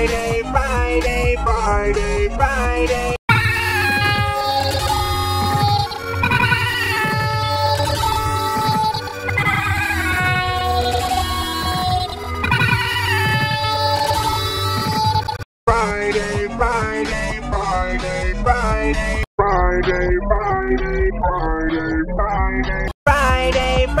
Friday, Friday, Friday, Friday. Friday, Friday, Friday, Friday, Friday, Friday, Friday, Friday, Friday,